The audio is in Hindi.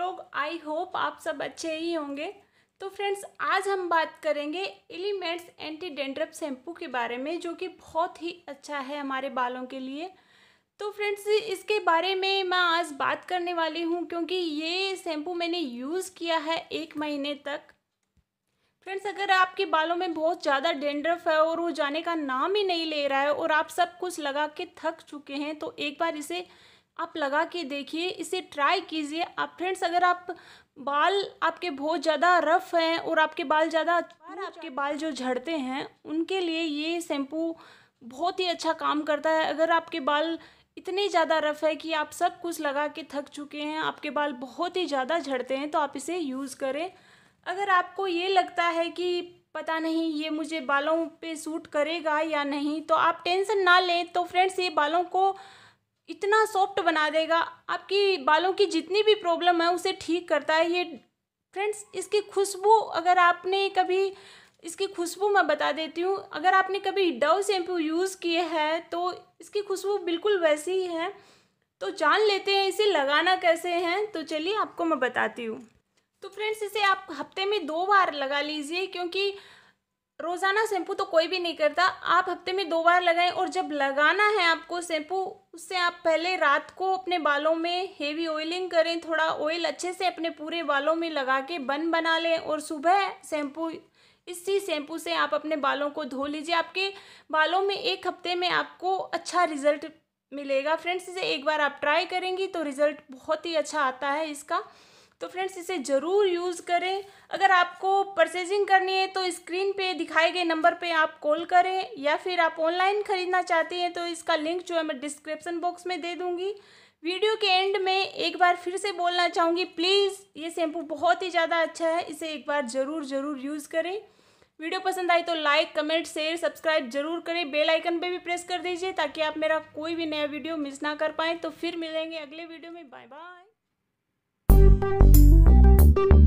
लोग, आई होप आप सब अच्छे ही होंगे। तो फ्रेंड्स, आज हम बात करेंगे एलिमेंट्स एंटी डैंड्रफ शैम्पू के बारे में, जो कि बहुत ही अच्छा है हमारे बालों के लिए। तो फ्रेंड्स, इसके बारे में मैं आज बात करने वाली हूँ क्योंकि ये शैम्पू मैंने यूज़ किया है 1 महीने तक। फ्रेंड्स, अगर आपके बालों में बहुत ज़्यादा डैंड्रफ है और वो जाने का नाम ही नहीं ले रहा है और आप सब कुछ लगा के थक चुके हैं, तो एक बार इसे आप लगा के देखिए, इसे ट्राई कीजिए आप। फ्रेंड्स, अगर आप बाल आपके बहुत ज़्यादा रफ़ हैं और आपके बाल जो झड़ते हैं, उनके लिए ये शैम्पू बहुत ही अच्छा काम करता है। अगर आपके बाल इतने ज़्यादा रफ़ है कि आप सब कुछ लगा के थक चुके हैं, आपके बाल बहुत ही ज़्यादा झड़ते हैं, तो आप इसे यूज़ करें। अगर आपको ये लगता है कि पता नहीं ये मुझे बालों पे सूट करेगा या नहीं, तो आप टेंशन ना लें। तो फ्रेंड्स, ये बालों को इतना सॉफ्ट बना देगा, आपकी बालों की जितनी भी प्रॉब्लम है उसे ठीक करता है ये। फ्रेंड्स, इसकी खुशबू, अगर आपने कभी इसकी खुशबू मैं बता देती हूँ, अगर आपने कभी डव शैम्पू यूज़ किए हैं तो इसकी खुशबू बिल्कुल वैसी ही है। तो जान लेते हैं इसे लगाना कैसे है। तो चलिए आपको मैं बताती हूँ। तो फ्रेंड्स, इसे आप हफ्ते में 2 बार लगा लीजिए, क्योंकि रोज़ाना शैम्पू तो कोई भी नहीं करता। आप हफ्ते में 2 बार लगाएं, और जब लगाना है आपको शैम्पू, उससे आप पहले रात को अपने बालों में हेवी ऑयलिंग करें। थोड़ा ऑयल अच्छे से अपने पूरे बालों में लगा के बन बना लें, और सुबह इसी शैम्पू से आप अपने बालों को धो लीजिए। आपके बालों में 1 हफ्ते में आपको अच्छा रिजल्ट मिलेगा। फ्रेंड्स, इसे एक बार आप ट्राई करेंगी तो रिज़ल्ट बहुत ही अच्छा आता है इसका। तो फ्रेंड्स, इसे ज़रूर यूज़ करें। अगर आपको परचेजिंग करनी है तो स्क्रीन पे दिखाए गए नंबर पे आप कॉल करें, या फिर आप ऑनलाइन ख़रीदना चाहती हैं तो इसका लिंक जो है मैं डिस्क्रिप्शन बॉक्स में दे दूँगी। वीडियो के एंड में एक बार फिर से बोलना चाहूँगी, प्लीज़ ये शैम्पू बहुत ही ज़्यादा अच्छा है, इसे एक बार ज़रूर यूज़ करें। वीडियो पसंद आई तो लाइक, कमेंट, शेयर, सब्सक्राइब जरूर करें। बेल आइकन पे भी प्रेस कर दीजिए ताकि आप मेरा कोई भी नया वीडियो मिस ना कर पाएँ। तो फिर मिलेंगे अगले वीडियो में। Bye bye.